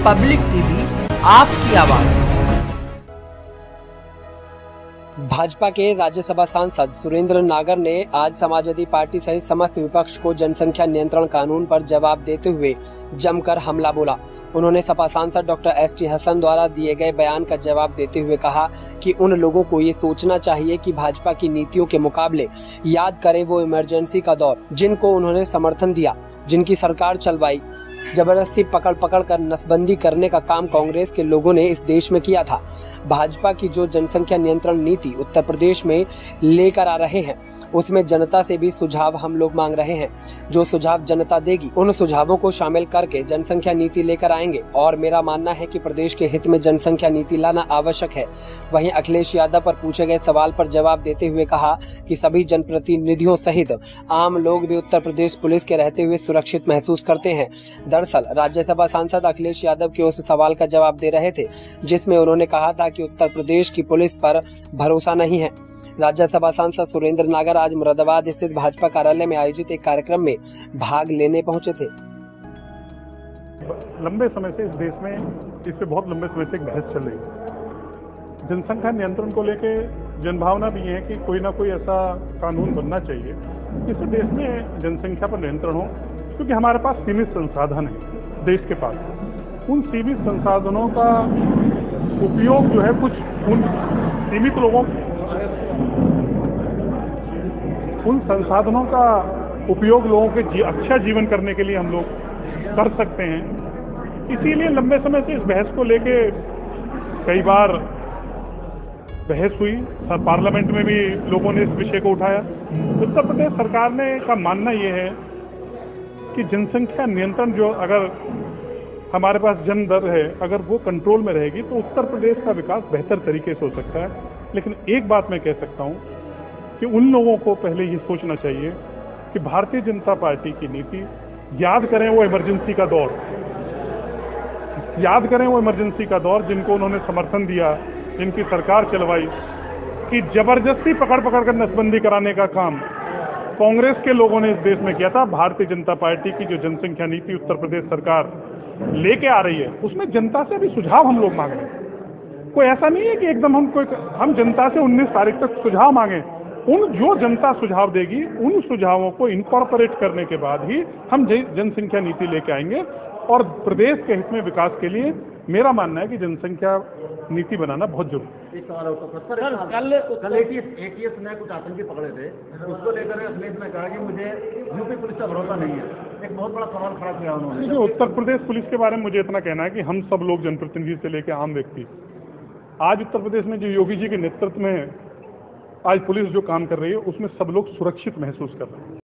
Public TV, आपकी आवाज। भाजपा के राज्यसभा सांसद सुरेंद्र नागर ने आज समाजवादी पार्टी सहित समस्त विपक्ष को जनसंख्या नियंत्रण कानून पर जवाब देते हुए जमकर हमला बोला। उन्होंने सपा सांसद डॉक्टर एस.टी. हसन द्वारा दिए गए बयान का जवाब देते हुए कहा कि उन लोगों को ये सोचना चाहिए कि भाजपा की नीतियों के मुकाबले याद करें वो इमरजेंसी का दौर, जिनको उन्होंने समर्थन दिया, जिनकी सरकार चलवाई, जबरदस्ती पकड़ कर नसबंदी करने का काम कांग्रेस के लोगों ने इस देश में किया था। भाजपा की जो जनसंख्या नियंत्रण नीति उत्तर प्रदेश में लेकर आ रहे हैं, उसमें जनता से भी सुझाव हम लोग मांग रहे हैं। जो सुझाव जनता देगी, उन सुझावों को शामिल करके जनसंख्या नीति लेकर आएंगे और मेरा मानना है कि प्रदेश के हित में जनसंख्या नीति लाना आवश्यक है। वहीं अखिलेश यादव पर पूछे गए सवाल पर जवाब देते हुए कहा कि सभी जनप्रतिनिधियों सहित आम लोग भी उत्तर प्रदेश पुलिस के रहते हुए सुरक्षित महसूस करते हैं। दरअसल राज्यसभा सांसद अखिलेश यादव के उस सवाल का जवाब दे रहे थे जिसमें उन्होंने कहा था कि उत्तर प्रदेश की पुलिस पर भरोसा नहीं है। राज्यसभा सांसद सुरेंद्र नागर आज मुरादाबाद स्थित भाजपा कार्यालय में आयोजित एक कार्यक्रम में भाग लेने पहुंचे थे। लंबे समय से इस देश में इस पे बहुत लंबे समय से बहस चल रही है। जनसंख्या नियंत्रण को लेके जनभावना भी है कि कोई ना कोई ऐसा कानून बनना चाहिए जिससे देश में जनसंख्या पर नियंत्रण हो, क्योंकि हमारे पास सीमित संसाधन है देश के पास। उन सीमित संसाधनों का उपयोग जो है कुछ उन सीमित लोगों, उन संसाधनों का उपयोग लोगों के अच्छा जीवन करने के लिए हम लोग कर सकते हैं। इसीलिए लंबे समय से इस बहस को लेके कई बार बहस हुई, पार्लियामेंट में भी लोगों ने इस विषय को उठाया। उत्तर प्रदेश सरकार ने का मानना यह है कि जनसंख्या नियंत्रण जो अगर हमारे पास जन्म दर है, अगर वो कंट्रोल में रहेगी तो उत्तर प्रदेश का विकास बेहतर तरीके से हो सकता है। लेकिन एक बात मैं कह सकता हूं कि उन लोगों को पहले ये सोचना चाहिए कि भारतीय जनता पार्टी की नीति, याद करें वो इमरजेंसी का दौर, याद करें वो इमरजेंसी का दौर जिनको उन्होंने समर्थन दिया, जिनकी सरकार चलवाई, कि जबरदस्ती पकड़ कर नसबंदी कराने का काम कांग्रेस के लोगों ने इस देश में किया था। भारतीय जनता पार्टी की जो जनसंख्या नीति उत्तर प्रदेश सरकार लेके आ रही है, उसमें जनता से भी सुझाव हम लोग मांग रहे हैं। कोई ऐसा नहीं है कि एकदम हम जनता से 19 तारीख तक सुझाव मांगे। उन जो जनता सुझाव देगी, उन सुझावों को इनकॉर्पोरेट करने के बाद ही हम जनसंख्या नीति लेके आएंगे। और प्रदेश के हित में विकास के लिए मेरा मानना है कि जनसंख्या नीति बनाना बहुत जरूरी है। कल एटीएस ने कुछ आतंकी पकड़े थे, उसको लेकर अखिलेश ने कहा कि मुझे यूपी पुलिस का भरोसा नहीं है। एक बहुत बड़ा सवाल खड़ा किया उन्होंने। उत्तर प्रदेश पुलिस के बारे में मुझे इतना कहना है कि हम सब लोग जनप्रतिनिधि से लेकर आम व्यक्ति, आज उत्तर प्रदेश में जो योगी जी के नेतृत्व में आज पुलिस जो काम कर रही है, उसमें सब लोग सुरक्षित महसूस कर रहे हैं।